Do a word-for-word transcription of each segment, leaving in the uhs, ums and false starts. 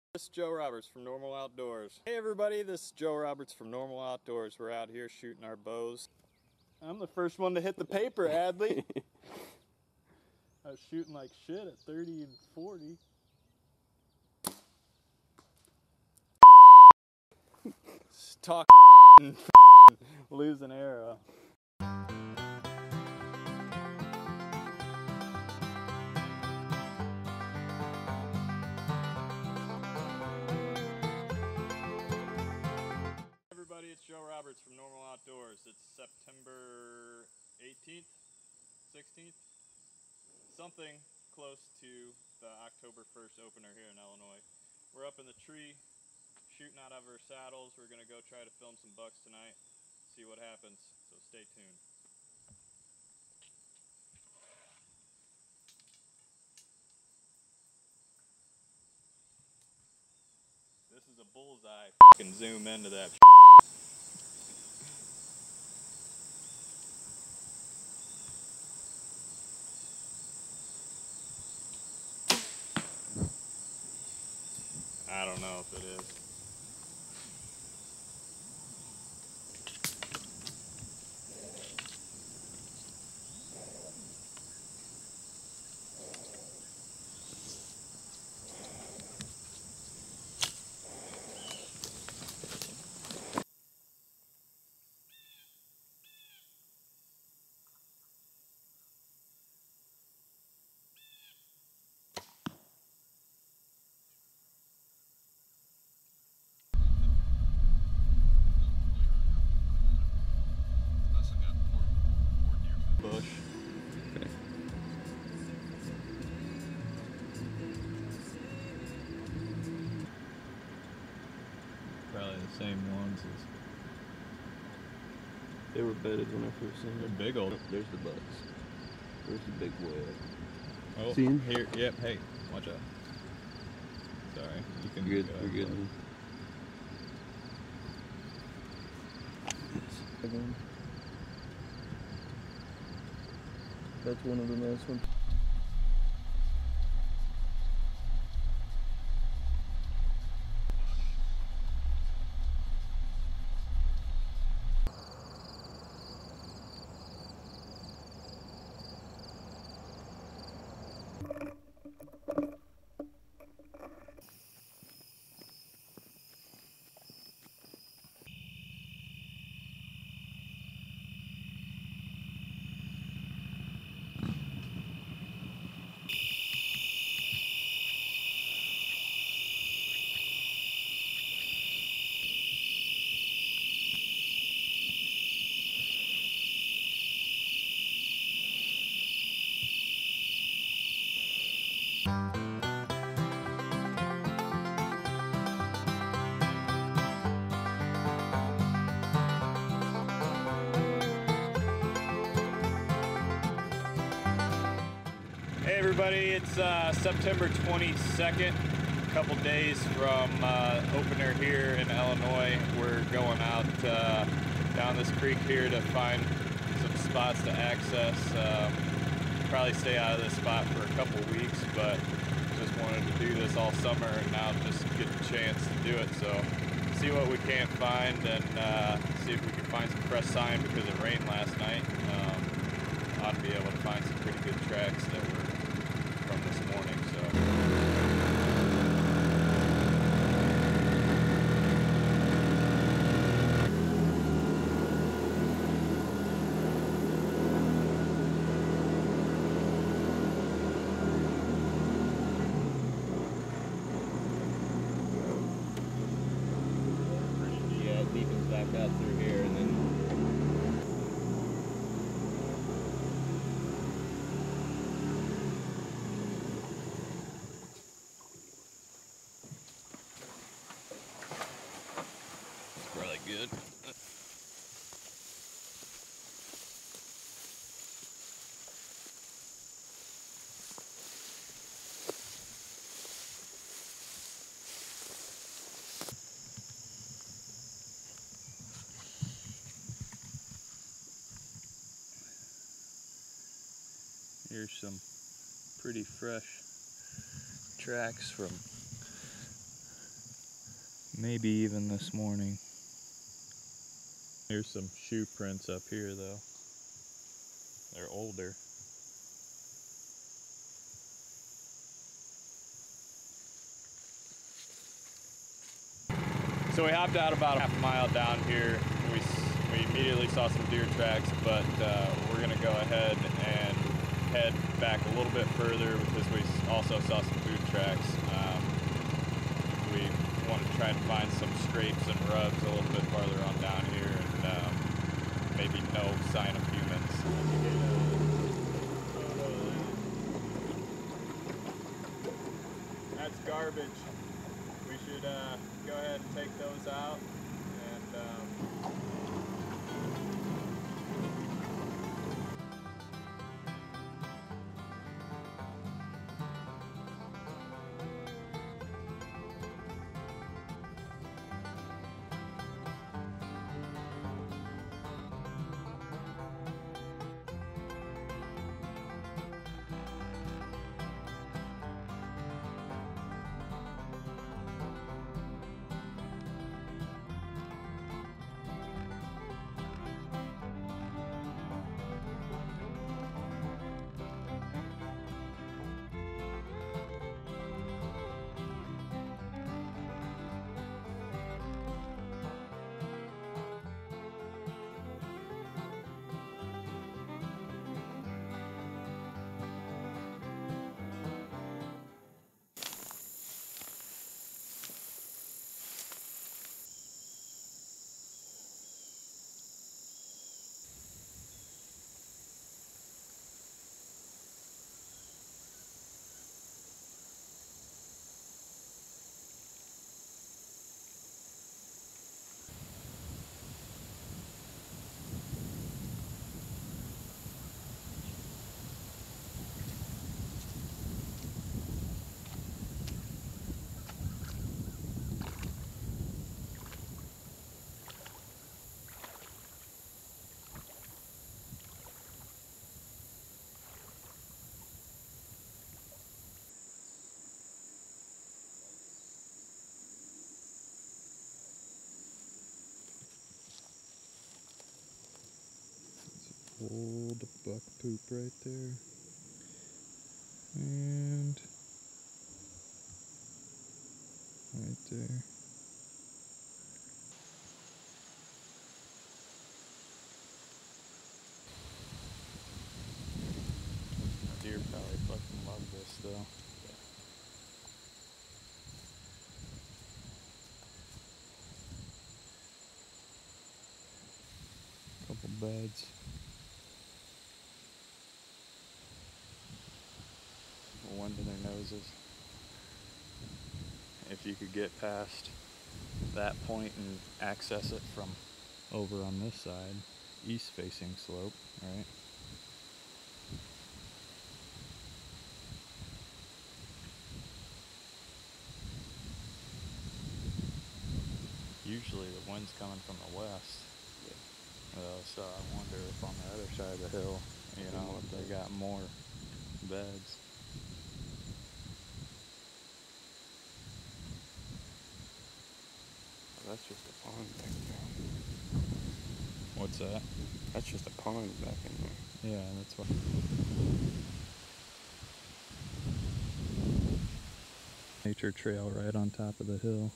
This is Joe Roberts from Normal Outdoors. Hey everybody, this is Joe Roberts from Normal Outdoors. We're out here shooting our bows. I'm the first one to hit the paper, Adley. I was shooting like shit at thirty and forty. Talk and lose an arrow. Everybody, it's Joe Roberts from Normal Outdoors. It's September eighteenth, sixteenth, something close to the October first opener here in Illinois. We're up in the tree, shooting out of our saddles. We're gonna go try to film some bucks tonight, see what happens, so stay tuned. This is a bullseye. Can zoom into that. I don't know if it is. Bush. Okay. Probably the same ones as They were bedded when I first seen they're them. big old. Oh, there's the bucks. There's the big boy. Oh, See him? here. Yep. Hey, watch out. Sorry, you can. You're good. Go You're good. ahead. Again. That's one of the nice ones. Hey everybody, it's uh, September twenty-second, a couple days from uh, opener here in Illinois. We're going out uh, down this creek here to find some spots to access. Um, probably stay out of this spot for a couple weeks, but just wanted to do this all summer and now just get the chance to do it. So see what we can't find and uh, see if we can find some fresh sign because it rained last night. Um, ought to be able to find some pretty good tracks that were from this morning, so. Yeah, it deepens back out through here and then really good. Here's some pretty fresh tracks from Maybe even this morning. Here's some shoe prints up here though. They're older. So we hopped out about a half a mile down here. We, we immediately saw some deer tracks, but uh, we're gonna go ahead and head back a little bit further because we also saw some food tracks. Um, we want to try and find some scrapes and rubs a little bit farther on down here, and um, maybe no sign of humans. That's garbage. We should uh, go ahead and take those out. And um, old buck poop right there. And right there. Deer probably fucking love this though. Couple beds. Wind in their noses. If you could get past that point and access it from over on this side, east facing slope, right? Usually the wind's coming from the west. Yeah. Uh, so I wonder if on the other side of the hill, you know, they got more beds. That's just a pond back there. What's that? That's just a pond back in there. Yeah, that's what. Nature trail right on top of the hill.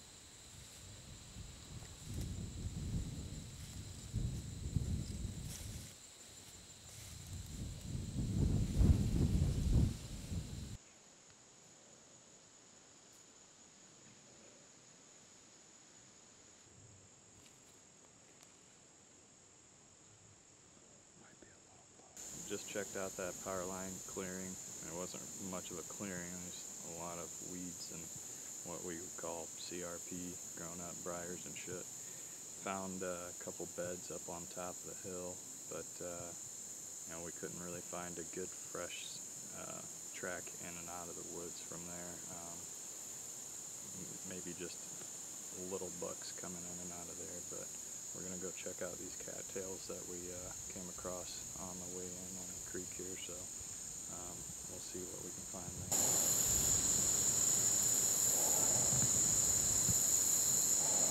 Just checked out that power line clearing. It wasn't much of a clearing, there's a lot of weeds and what we would call C R P, grown up briars and shit. Found uh, a couple beds up on top of the hill, but uh, you know, we couldn't really find a good fresh uh, track in and out of the woods from there. Um, maybe just little bucks coming in and out of there, but we're gonna go check out these cattails that we uh, came across on the way in on the creek here, so um, we'll see what we can find there.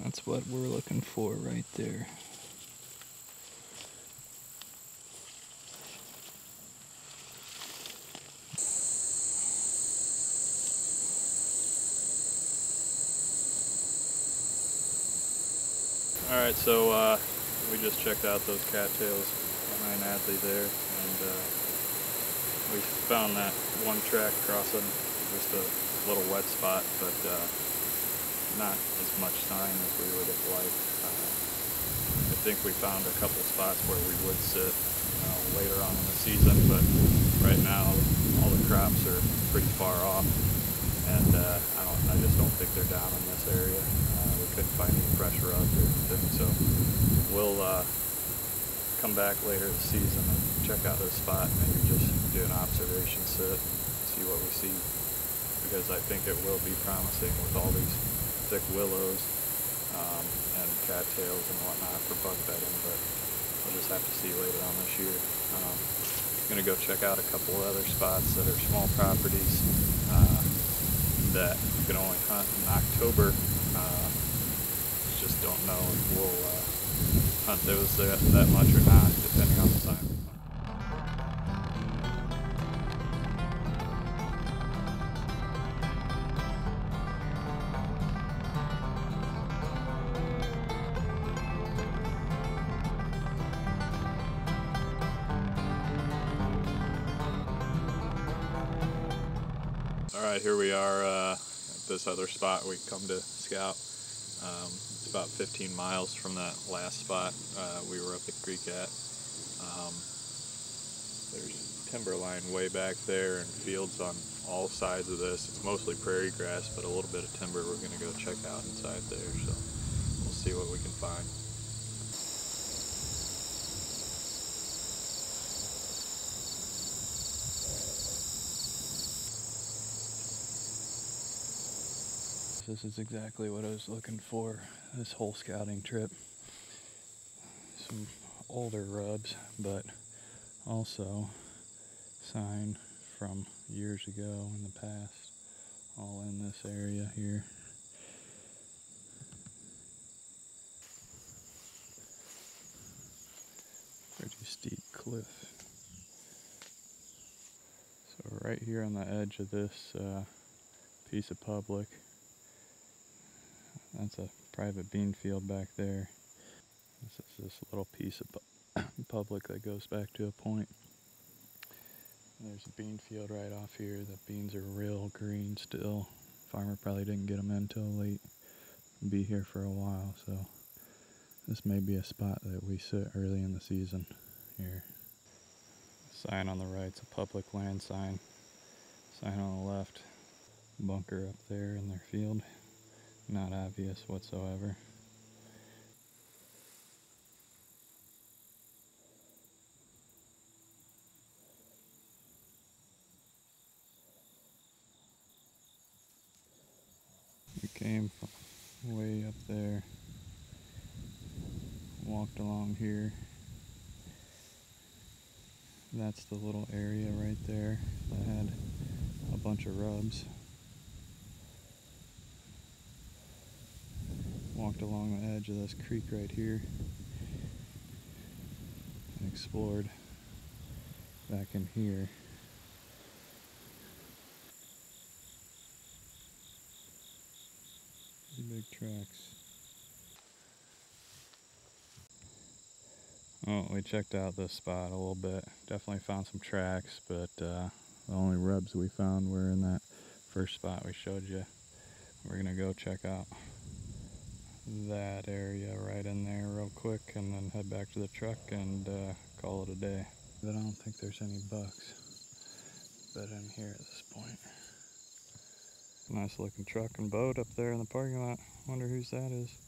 That's what we're looking for right there. Alright, so uh, we just checked out those cattails behind Adley there, and uh, we found that one track crossing just a little wet spot, but uh, not as much sign as we would have liked. Uh, I think we found a couple spots where we would sit uh, later on in the season, but right now all the crops are pretty far off, and uh, I don't, I just don't think they're down in this area. Uh, we couldn't find any fresh rubs or anything, so we'll uh, come back later this season and check out this spot, maybe just do an observation sit and see what we see, because I think it will be promising with all these thick willows um, and cattails and whatnot for buck bedding, but we'll just have to see later on this year. Um, I'm going to go check out a couple other spots that are small properties uh, that you can only hunt in October. Uh, just don't know if we'll uh, hunt those that, that much or not, depending on the time. Alright, here we are uh, at this other spot we come to scout. Um, it's about fifteen miles from that last spot uh, we were up the creek at. Um, there's timberline way back there and fields on all sides of this. It's mostly prairie grass, but a little bit of timber we're going to go check out inside there, so we'll see what we can find. This is exactly what I was looking for this whole scouting trip. Some older rubs, but also sign from years ago in the past, all in this area here. Pretty steep cliff. So right here on the edge of this uh, piece of public, that's a private bean field back there. This is this little piece of pu public that goes back to a point. There's a bean field right off here. The beans are real green still. Farmer probably didn't get them in till late. Be here for a while, so this may be a spot that we sit early in the season here. Sign on the right's a public land sign. Sign on the left. Bunker up there in their field. Not obvious whatsoever. We came from way up there, walked along here. That's the little area right there that had a bunch of rubs. Walked along the edge of this creek right here and explored back in here. Big tracks. Oh, we checked out this spot a little bit. Definitely found some tracks, but uh, the only rubs we found were in that first spot we showed you. We're gonna go check out that area right in there real quick and then head back to the truck and uh, call it a day. But I don't think there's any bucks but in here at this point. Nice looking truck and boat up there in the parking lot. Wonder whose that is.